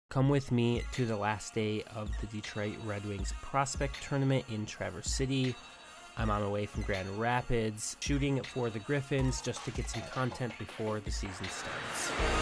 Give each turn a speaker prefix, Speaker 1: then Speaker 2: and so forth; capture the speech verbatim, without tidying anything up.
Speaker 1: Come with me to the last day of the Detroit Red Wings Prospect Tournament in Traverse City. I'm on my way from Grand Rapids, shooting for the Griffins just to get some content before the season starts.